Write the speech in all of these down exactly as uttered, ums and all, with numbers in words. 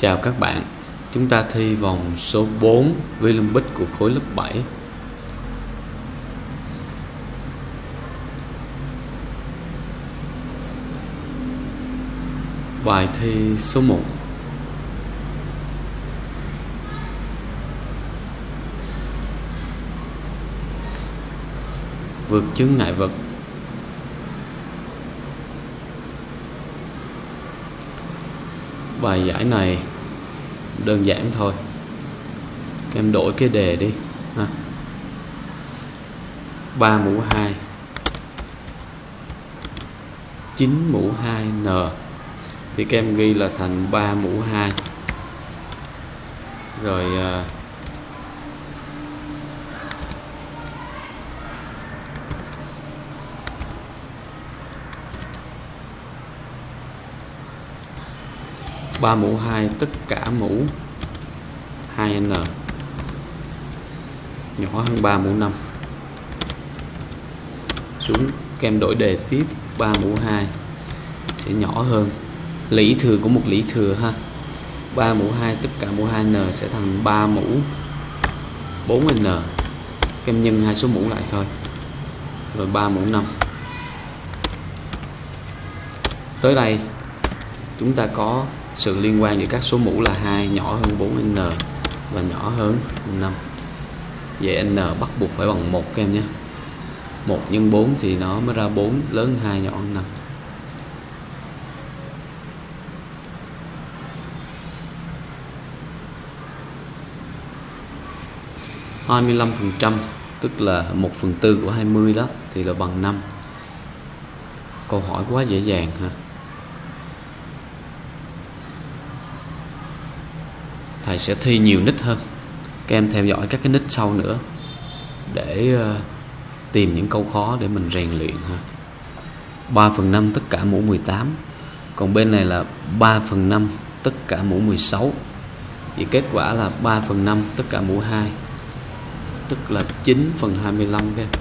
Chào các bạn, chúng ta thi vòng số bốn Olympic của khối lớp bảy. Bài thi số một. Vượt chướng ngại vật. Bài giải này đơn giản thôi, các em đổi cái đề đi ha. ba mũ hai, chín mũ hai n thì các em ghi là thành ba mũ hai. Rồi uh, ba mũ hai tất cả mũ hai n nhỏ hơn ba mũ năm. Xuống các em đổi đề tiếp, ba mũ hai sẽ nhỏ hơn lũy thừa của một lũy thừa ha. ba mũ hai tất cả mũ hai n sẽ thành ba mũ bốn n. Các em nhân hai số mũ lại thôi. Rồi ba mũ năm. Tới đây chúng ta có sự liên quan giữa các số mũ là hai nhỏ hơn bốn n và nhỏ hơn năm. Vậy n bắt buộc phải bằng một các em nhé. một nhân bốn thì nó mới ra bốn, lớn hơn hai, nhỏ hơn năm. hai mươi lăm phần trăm tức là một phần tư của hai mươi đó thì là bằng năm. Câu hỏi quá dễ dàng ha. Thầy sẽ thi nhiều nick hơn. Các em theo dõi các cái nick sau nữa để uh, tìm những câu khó để mình rèn luyện ha. ba phần năm tất cả mũ mười tám. Còn bên này là ba phần năm tất cả mũ mười sáu. Thì kết quả là ba phần năm tất cả mũ hai, tức là chín phần hai mươi lăm các em.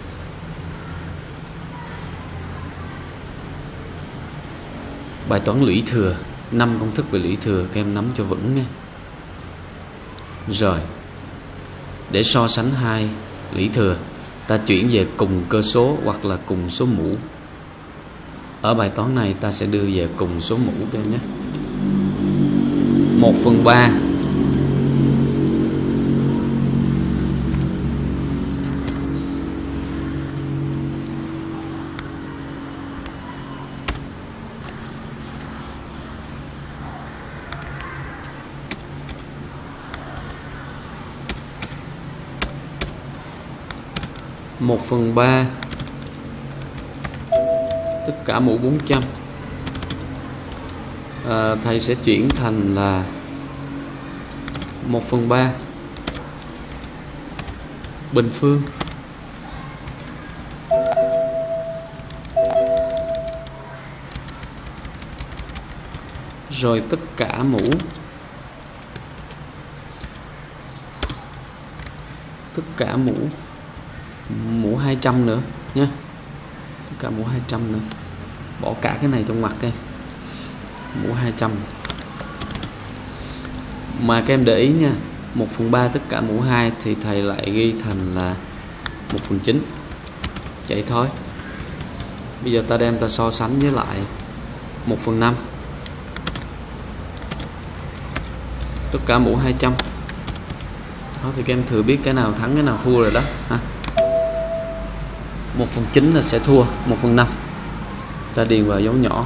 Bài toán lũy thừa, năm công thức về lũy thừa các em nắm cho vững nha. Rồi, để so sánh hai lũy thừa, ta chuyển về cùng cơ số hoặc là cùng số mũ. Ở bài toán này ta sẽ đưa về cùng số mũ các em nhé. một phần ba một phần ba tất cả mũ bốn trăm. à, Thầy sẽ chuyển thành là một phần ba bình phương rồi tất cả mũ tất cả mũ mũ hai trăm nữa nhé. Tất cả mũ hai trăm nữa. Bỏ cả cái này trong ngoặc đây. Mũ hai trăm. Mà các em để ý nha, một phần ba tất cả mũ hai thì thầy lại ghi thành là một phần chín. Vậy thôi. Bây giờ ta đem ta so sánh với lại một phần năm tất cả mũ hai trăm. Đó thì các em thừa biết cái nào thắng cái nào thua rồi đó ha. một phần chín là sẽ thua một phần năm. Ta điền vào dấu nhỏ.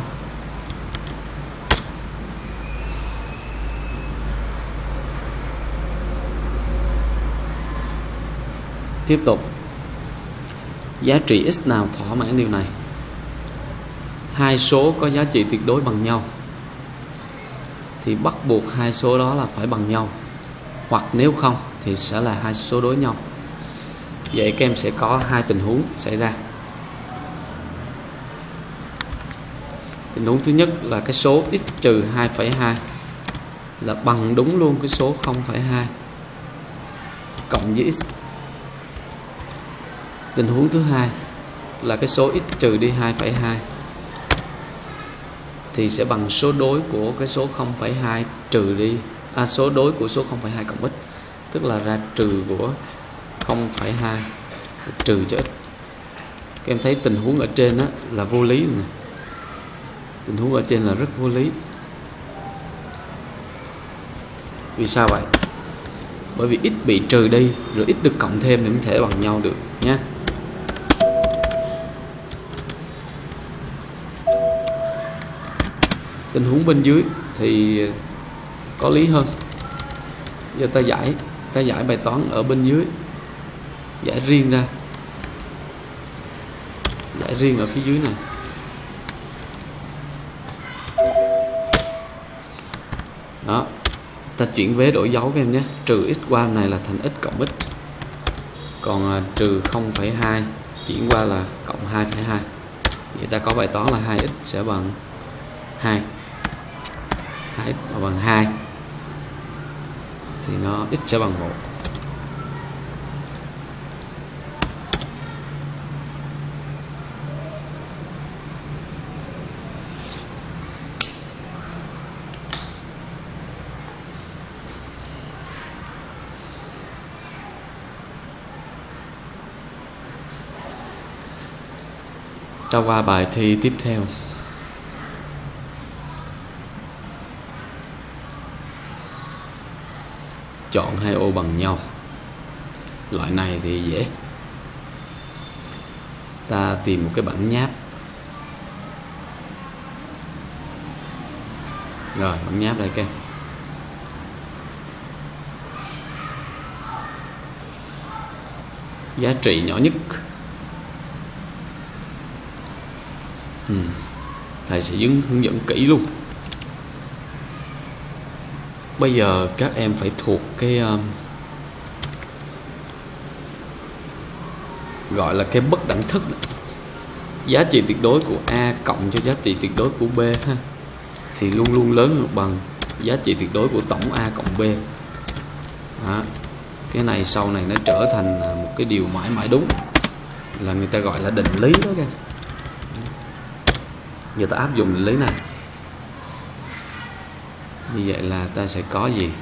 Tiếp tục. Giá trị x nào thỏa mãn điều này? Hai số có giá trị tuyệt đối bằng nhau thì bắt buộc hai số đó là phải bằng nhau, hoặc nếu không thì sẽ là hai số đối nhau. Vậy các em sẽ có hai tình huống xảy ra. Tình huống thứ nhất là cái số x trừ hai phẩy hai là bằng đúng luôn cái số không phẩy hai cộng với x. Tình huống thứ hai là cái số x trừ đi hai phẩy hai thì sẽ bằng số đối của cái số không phẩy hai trừ đi à, số đối của số không phẩy hai cộng x, tức là ra trừ của không phẩy hai trừ cho x. Các em thấy tình huống ở trên đó là vô lý này. Tình huống ở trên là rất vô lý. Vì sao vậy? Bởi vì x bị trừ đi rồi x được cộng thêm thì không thể bằng nhau được nhé. Tình huống bên dưới thì có lý hơn. Giờ ta giải ta giải bài toán ở bên dưới, giải riêng ra, giải riêng ở phía dưới này. Đó, ta chuyển vế đổi dấu các em nhé. Trừ x qua này là thành x cộng x, còn à, trừ không phẩy hai chuyển qua là cộng hai phẩy hai. Vậy ta có bài toán là hai x sẽ bằng hai, hai x bằng hai thì nó x sẽ bằng một. Ta qua bài thi tiếp theo. Chọn hai ô bằng nhau. Loại này thì dễ. Ta tìm một cái bảng nháp. Rồi, bảng nháp đây các em. Giá trị nhỏ nhất. Ừ. Thầy sẽ hướng dẫn kỹ luôn. Bây giờ các em phải thuộc cái um, gọi là cái bất đẳng thức này. Giá trị tuyệt đối của A cộng cho giá trị tuyệt đối của B ha, thì luôn luôn lớn hơn bằng giá trị tuyệt đối của tổng A cộng B. Đó. Cái này sau này nó trở thành một cái điều mãi mãi đúng, là người ta gọi là định lý đó các em. Giờ ta áp dụng định lý này. Như vậy là ta sẽ có gì?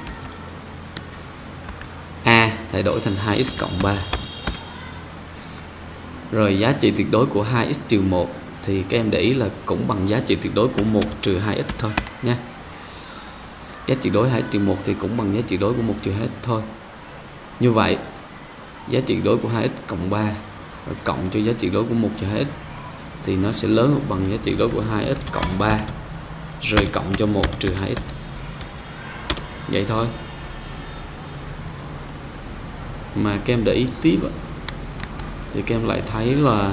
A thay đổi thành hai x cộng ba. Rồi giá trị tuyệt đối của hai x trừ một thì các em để ý là cũng bằng giá trị tuyệt đối của một trừ hai x thôi nha. Giá trị tuyệt đối hai x trừ một thì cũng bằng giá trị tuyệt đối của một trừ hai x thôi. Như vậy giá trị tuyệt đối của hai x cộng ba và cộng cho giá trị tuyệt đối của một trừ hai x thì nó sẽ lớn hơn bằng giá trị tuyệt đối của hai x cộng ba rồi cộng cho một trừ hai x. Vậy thôi. Mà các em để ý tiếp thì các em lại thấy là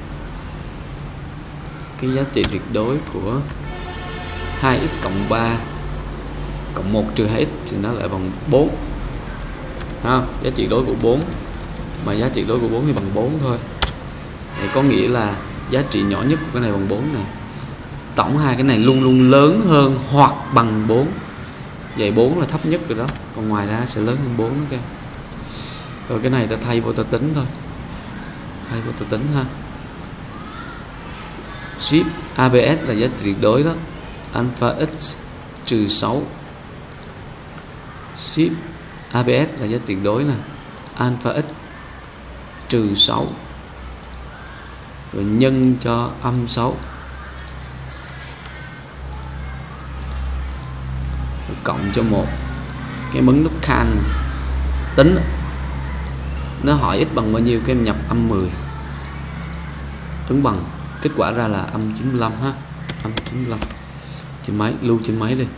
cái giá trị tuyệt đối của hai x cộng ba cộng một trừ hai x thì nó lại bằng bốn. Ha, giá trị tuyệt đối của bốn mà giá trị tuyệt đối của bốn thì bằng bốn thôi. Vậy có nghĩa là giá trị nhỏ nhất của cái này bằng bốn này. Tổng hai cái này luôn luôn lớn hơn hoặc bằng bốn. Vậy bốn là thấp nhất rồi đó, còn ngoài ra sẽ lớn hơn bốn nữa kìa. Rồi cái này ta thay vô ta tính thôi. Thay vô ta tính ha. Ship a bê ét là giá trị tuyệt đối đó. Alpha x trừ sáu. Ship a bê ét là giá trị tuyệt đối nè. Alpha x trừ sáu. Rồi nhân cho âm sáu. Rồi cộng cho một. Cái bấm nút can tính. Nó hỏi x bằng bao nhiêu, các em nhập âm mười. Ứng bằng. Kết quả ra là âm chín mươi lăm ha. Âm chín mươi lăm. Trên máy, lưu trên máy đi.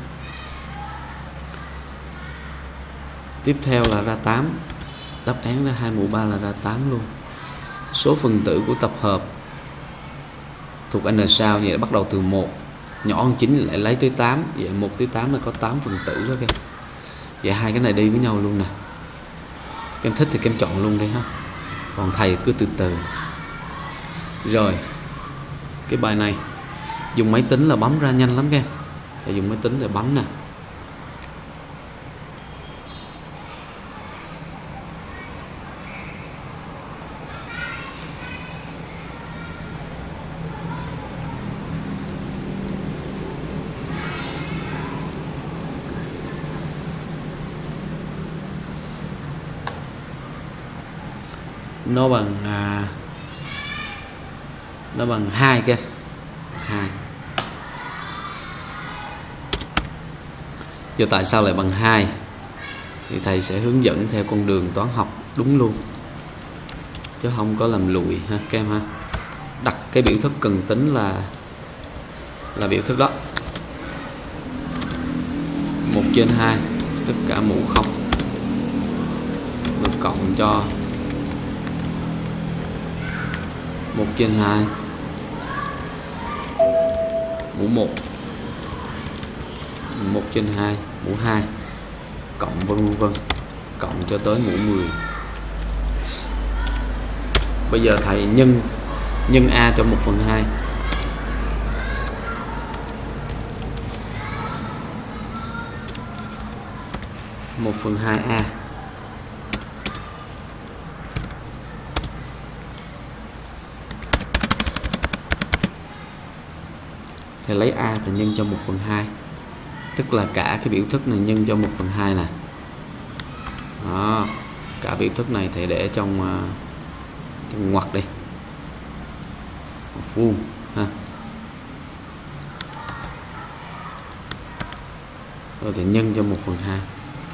Tiếp theo là ra tám. Đáp án ra hai mũ ba là ra tám luôn. Số phần tử của tập hợp thuộc n sao, vậy bắt đầu từ một nhỏ hơn chín lại lấy tới tám. Vậy một tới tám là có tám phần tử đó kìa. Vậy hai cái này đi với nhau luôn nè. Em thích thì em chọn luôn đi ha. Còn thầy cứ từ từ. Rồi cái bài này dùng máy tính là bấm ra nhanh lắm các em. Thầy dùng máy tính để bấm nè. nó bằng à, nó bằng hai kia, hai. Giờ tại sao lại bằng hai? Thì thầy sẽ hướng dẫn theo con đường toán học đúng luôn, chứ không có làm lùi ha các em ha. Đặt cái biểu thức cần tính là là biểu thức đó, một trên hai tất cả mũ không được cộng cho một trên hai mũ một, một trên hai mũ hai, cộng vân vân cộng cho tới mũ mười. Bây giờ thầy nhân nhân a cho một phần hai, một phần hai a thầy lấy a thì nhân cho một phần hai, tức là cả cái biểu thức này nhân cho một phần hai nè. Đó, cả biểu thức này thầy để trong, uh, trong ngoặc đi, vuông ha. Rồi thầy nhân cho một phần hai.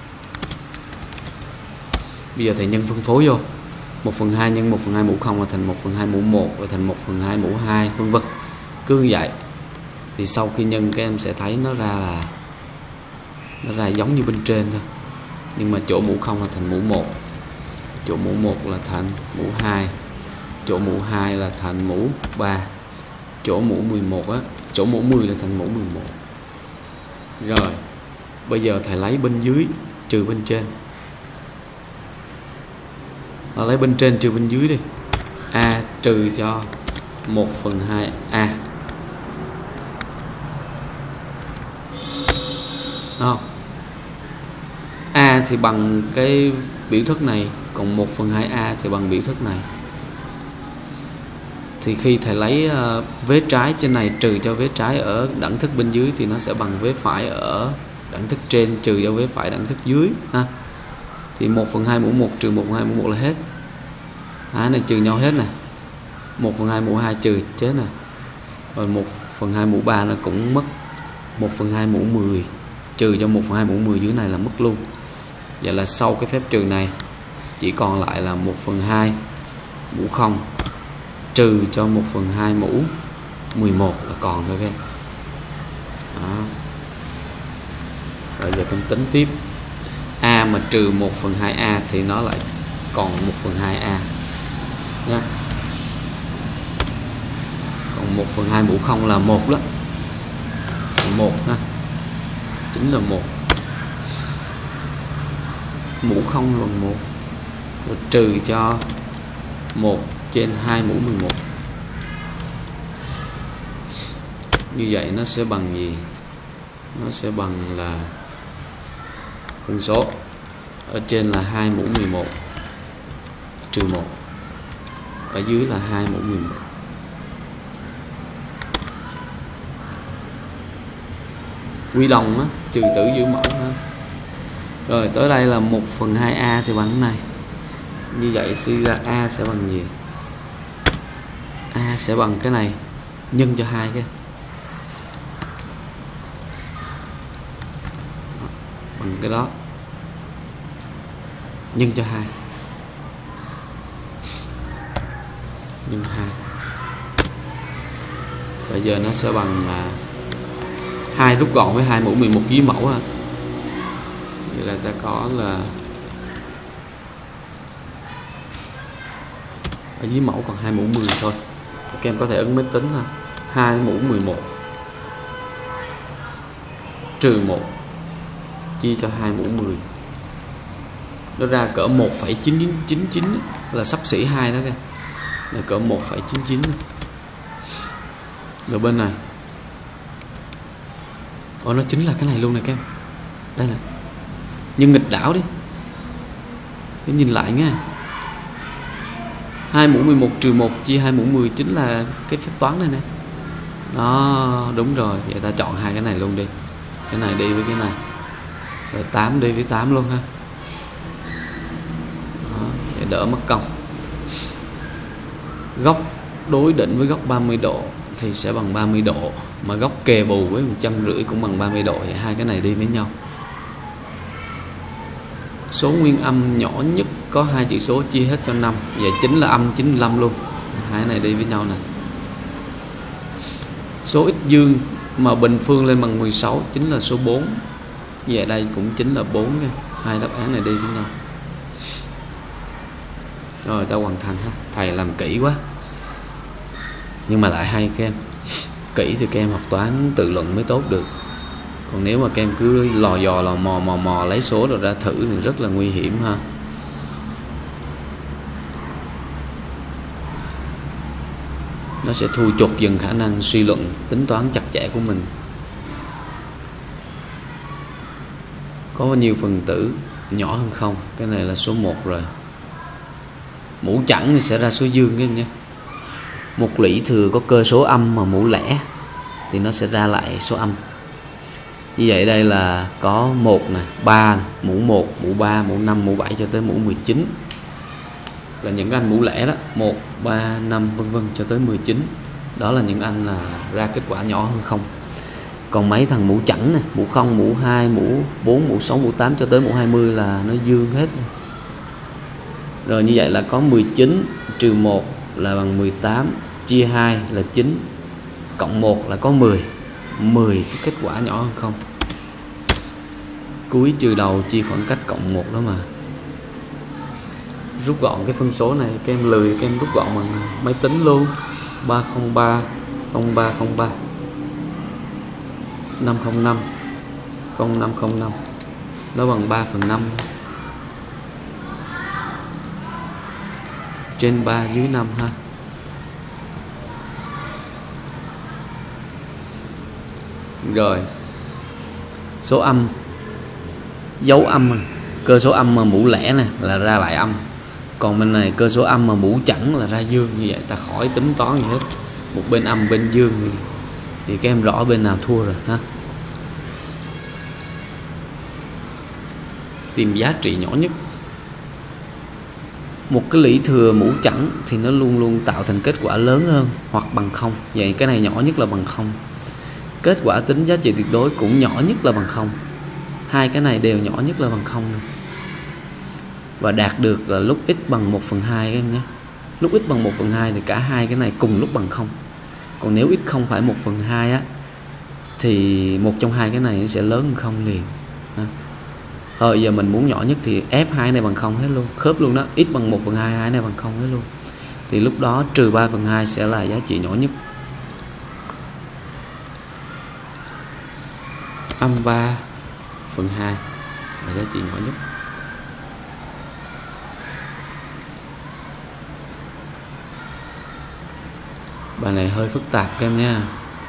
Bây giờ thầy nhân phân phối vô, một phần hai nhân một phần hai mũ không là thành một phần hai mũ một, rồi thành một phần hai mũ hai, vân vân. Cứ như vậy thì sau khi nhân các em sẽ thấy nó ra là nó ra giống như bên trên thôi, nhưng mà chỗ mũ không là thành mũ một, chỗ mũ một là thành mũ hai, chỗ mũ hai là thành mũ ba, chỗ mũ mười một á, chỗ mũ mười là thành mũ mười một. Rồi bây giờ thầy lấy bên dưới trừ bên trên. Nó lấy bên trên trừ bên dưới đi. A trừ cho một phần hai a. Không? A thì bằng cái biểu thức này, còn một phần hai a thì bằng biểu thức này. Thì khi thầy lấy uh, vế trái trên này trừ cho vế trái ở đẳng thức bên dưới thì nó sẽ bằng vế phải ở đẳng thức trên trừ cho vế phải đẳng thức dưới ha. Thì một phần hai mũ một trừ một phần hai mũ một là hết. Cái này trừ nhau hết nè. một phần hai mũ hai trừ chết nè. Rồi một phần hai mũ ba nó cũng mất. một phần hai mũ mười trừ cho một phần hai mũ mười dưới này là mất luôn. Vậy là sau cái phép trừ này chỉ còn lại là một phần hai mũ không trừ cho một phần hai mũ mười một là còn thôi các em. Đó. Rồi giờ con tính tiếp. A mà trừ một phần hai a thì nó lại còn một phần hai a nha. Còn một phần hai mũ không là một đó. một ha. Chính là một. Mũ không bằng một. Rồi trừ cho một trên hai mũ mười một. Như vậy nó sẽ bằng gì? Nó sẽ bằng là phân số ở trên là hai mũ mười một trừ một, ở dưới là hai mũ mười một. Quy đồng á, trừ tử giữ mẫu ha. Rồi tới đây là một phần hai a thì bằng cái này. Như vậy suy ra a sẽ bằng gì? A sẽ bằng cái này nhân cho hai cái. Bằng cái đó nhân cho hai, nhân hai. Bây giờ nó sẽ bằng là hai rút gọn với hai mũ mười một dưới mẫu ha. Vậy là ta có là ở dưới mẫu còn hai mũ mười thôi. Các em có thể ấn máy tính ha. hai mũ mười một trừ một chia cho hai mũ mười. Nó ra cỡ một phẩy chín chín chín là xấp xỉ hai đó kìa. Là cỡ một phẩy chín chín. Rồi bên này. Ồ, nó chính là cái này luôn này các em. Đây nè. Nhưng nghịch đảo đi. Em nhìn lại nha. hai mũ mười một trừ một chia hai mũ mười chính là cái phép toán này nè. Đó, đúng rồi. Vậy ta chọn hai cái này luôn đi. Cái này đi với cái này. Rồi tám đi với tám luôn ha. Đó, để đỡ mất công. Góc đối định với góc ba mươi độ thì sẽ bằng ba mươi độ, mà góc kề bù với một trăm rưỡi cũng bằng ba mươi độ, thì hai cái này đi với nhau. Số nguyên âm nhỏ nhất có hai chữ số chia hết cho năm, vậy chính là âm chín mươi lăm luôn. Hai cái này đi với nhau nè. Số x dương mà bình phương lên bằng mười sáu chính là số bốn. Vậy đây cũng chính là bốn nha. Hai đáp án này đi với nhau. Rồi ta hoàn thành ha. Thầy làm kỹ quá, nhưng mà lại hay các em. Kỹ thì các em học toán tự luận mới tốt được. Còn nếu mà các em cứ lò dò lò mò mò mò lấy số rồi ra thử thì rất là nguy hiểm ha. Nó sẽ thui chột dần khả năng suy luận, tính toán chặt chẽ của mình. Có bao nhiêu phần tử nhỏ hơn không? Cái này là số một rồi. Mũ chẵn thì sẽ ra số dương các em nhé. Một lũy thừa có cơ số âm mà mũ lẻ thì nó sẽ ra lại số âm. Như vậy đây là có một nè, ba, mũ một, mũ ba, mũ năm, mũ bảy cho tới mũ mười chín. Là những anh mũ lẻ đó, một, ba, năm vân vân cho tới mười chín. Đó là những anh là ra kết quả nhỏ hơn không. Còn mấy thằng mũ chẵn nè, mũ không, mũ hai, mũ bốn, mũ sáu, mũ tám cho tới mũ hai mươi là nó dương hết. Rồi như vậy là có mười chín trừ một là bằng mười tám, chia hai là chín, cộng một là có mười. mười cái kết quả nhỏ hơn không. Cuối trừ đầu chia khoảng cách cộng một đó mà. Rút gọn cái phân số này, các em lười các em rút gọn bằng máy tính luôn. Ba không ba, không ba không ba, năm không năm, không năm không năm, nó bằng ba phần năm. Trên ba dưới năm ha. Rồi số âm, dấu âm, cơ số âm mà mũ lẻ này là ra lại âm. Còn bên này cơ số âm mà mũ chẵn là ra dương. Như vậy ta khỏi tính toán gì hết. Một bên âm bên dương thì, thì các em rõ bên nào thua rồi ha. Tìm giá trị nhỏ nhất. Một cái lũy thừa mũ chẵn thì nó luôn luôn tạo thành kết quả lớn hơn hoặc bằng không. Vậy cái này nhỏ nhất là bằng không. Kết quả tính giá trị tuyệt đối cũng nhỏ nhất là bằng không. Hai cái này đều nhỏ nhất là bằng không. Và đạt được là lúc x bằng một phần hai các em nhé. Lúc x bằng một phần hai thì cả hai cái này cùng lúc bằng không. Còn nếu x không phải một phần hai á, thì một trong hai cái này sẽ lớn hơn không liền. Thôi giờ mình muốn nhỏ nhất thì ép hai này bằng không hết luôn, khớp luôn đó. X bằng một phần hai, hai này bằng không hết luôn. Thì lúc đó trừ ba phần hai sẽ là giá trị nhỏ nhất. Âm ba phần hai là giá trị nhỏ nhất. Bài này hơi phức tạp các em nha.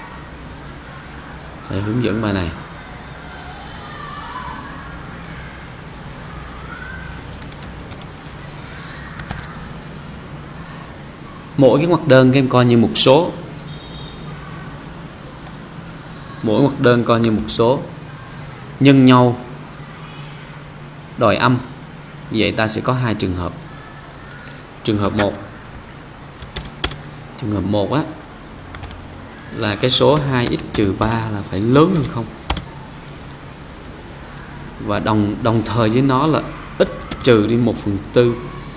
Thầy hướng dẫn bài này. Mỗi cái ngoặc đơn các em coi như một số. Mỗi ngoặc đơn coi như một số nhân nhau đòi âm. Vậy ta sẽ có hai trường hợp. Trường hợp một, trường hợp một á là cái số hai x trừ ba là phải lớn hơn không. Và đồng đồng thời với nó là x trừ đi một phần tư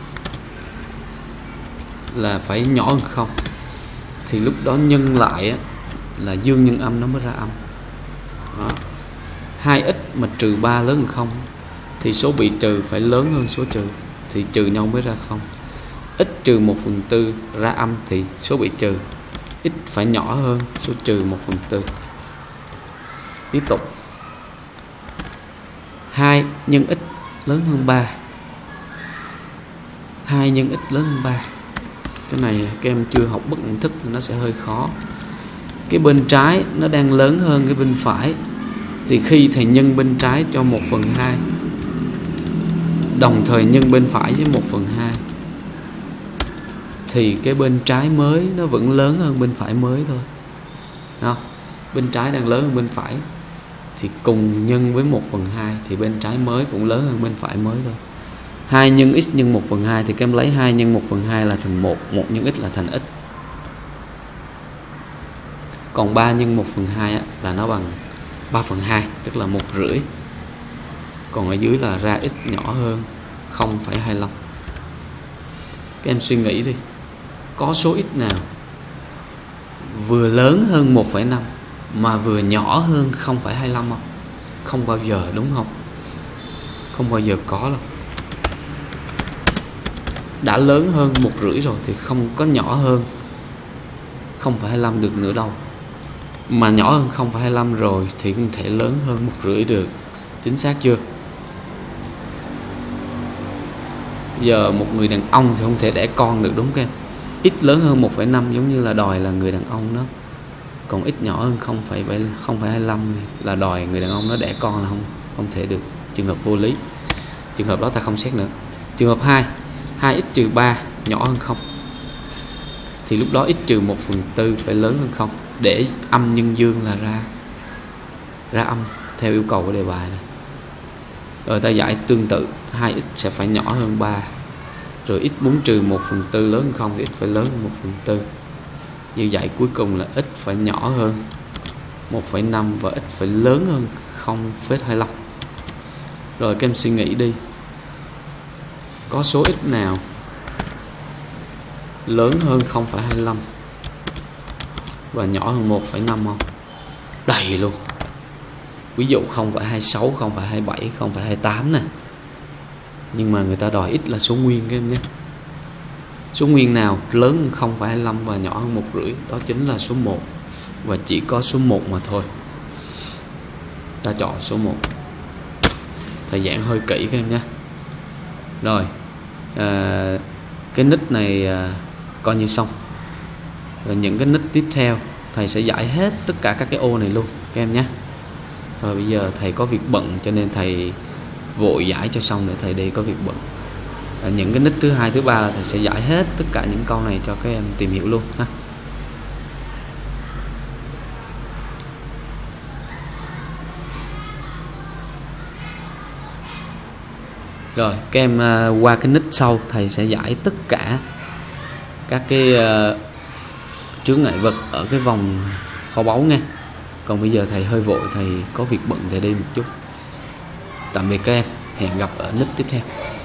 là phải nhỏ hơn không. Thì lúc đó nhân lại á, là dương nhân âm nó mới ra âm. Đó. hai x mà trừ ba lớn hơn không thì số bị trừ phải lớn hơn số trừ, thì trừ nhau mới ra không. X trừ một phần tư ra âm thì số bị trừ x phải nhỏ hơn số trừ một phần tư. Tiếp tục hai nhân x lớn hơn ba, hai nhân x lớn hơn ba. Cái này các em chưa học bất nhận thức thì nó sẽ hơi khó. Cái bên trái nó đang lớn hơn cái bên phải, thì khi thầy nhân bên trái cho một phần hai, đồng thời nhân bên phải với một phần hai, thì cái bên trái mới nó vẫn lớn hơn bên phải mới thôi. Không? Bên trái đang lớn hơn bên phải thì cùng nhân với một phần hai thì bên trái mới cũng lớn hơn bên phải mới thôi. hai nhân x nhân một phần hai thì các em lấy hai nhân một phần hai là thành một, một nhân x là thành x. Còn ba nhân một phần hai á, là nó bằng ba phần hai, tức là một rưỡi. Còn ở dưới là ra x nhỏ hơn không phẩy hai lăm. Các em suy nghĩ đi, có số x nào vừa lớn hơn một phẩy năm mà vừa nhỏ hơn không phẩy hai lăm không? Không bao giờ, đúng không? Không bao giờ có đâu. Đã lớn hơn một rưỡi rồi thì không có nhỏ hơn không phẩy hai lăm được nữa đâu. Mà nhỏ hơn không phẩy hai lăm rồi thì không thể lớn hơn một rưỡi được. Chính xác chưa? Giờ một người đàn ông thì không thể đẻ con được, đúng không em? X lớn hơn một phẩy năm giống như là đòi là người đàn ông đó. Còn x nhỏ hơn không phẩy hai lăm là đòi người đàn ông nó đẻ con là không không thể được. Trường hợp vô lý. Trường hợp đó ta không xét nữa. Trường hợp hai, hai x trừ ba nhỏ hơn không. Thì lúc đó x trừ một phần tư phải lớn hơn không. Để âm nhân dương là ra ra âm theo yêu cầu của đề bài này. Rồi ta giải tương tự, hai x sẽ phải nhỏ hơn ba. Rồi x muốn trừ một phần tư lớn hơn không thì x phải lớn hơn một phần tư. Như vậy cuối cùng là x phải nhỏ hơn một phẩy năm và x phải lớn hơn không phẩy hai lăm. Rồi các em suy nghĩ đi, có số x nào lớn hơn không phẩy hai lăm và nhỏ hơn một phẩy năm không? Đầy luôn. Ví dụ không phẩy hai sáu, không phẩy hai bảy, không phẩy hai tám nè. Nhưng mà người ta đòi x là số nguyên các em nhé. Số nguyên nào lớn hơn không phẩy hai lăm và nhỏ hơn một rưỡi? Đó chính là số một. Và chỉ có số một mà thôi. Ta chọn số một. Thầy giảng hơi kỹ các em nhé. Rồi à, cái nick này à, coi như xong. Rồi những cái nick tiếp theo thầy sẽ giải hết tất cả các cái ô này luôn các em nhé. Rồi bây giờ thầy có việc bận cho nên thầy vội giải cho xong để thầy đi có việc bận. À, những cái nick thứ hai, thứ ba là thầy sẽ giải hết tất cả những câu này cho các em tìm hiểu luôn ha. Rồi các em uh, qua cái nick sau thầy sẽ giải tất cả các cái uh, chướng ngại vật ở cái vòng kho báu nha. Còn bây giờ thầy hơi vội, thầy có việc bận, thầy đi một chút. Tạm biệt các em, hẹn gặp ở nick tiếp theo.